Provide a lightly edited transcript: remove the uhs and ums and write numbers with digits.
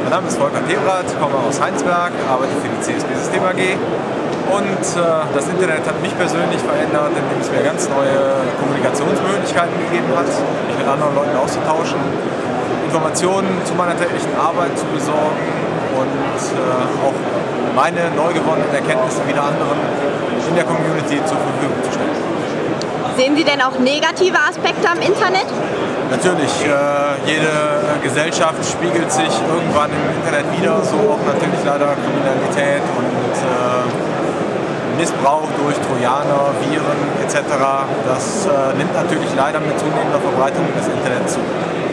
Mein Name ist Volker Tebrat, komme aus Heinsberg, arbeite für die CSB System AG und das Internet hat mich persönlich verändert, indem es mir ganz neue Kommunikationsmöglichkeiten gegeben hat, mich mit anderen Leuten auszutauschen, Informationen zu meiner täglichen Arbeit zu besorgen und auch meine neu gewonnenen Erkenntnisse wieder anderen in der Community zur Verfügung zu stellen. Sehen Sie denn auch negative Aspekte am Internet? Natürlich, jede Gesellschaft spiegelt sich irgendwann im Internet wieder, so auch natürlich leider Kriminalität und Missbrauch durch Trojaner, Viren etc. Das nimmt natürlich leider mit zunehmender Verbreitung des Internets zu.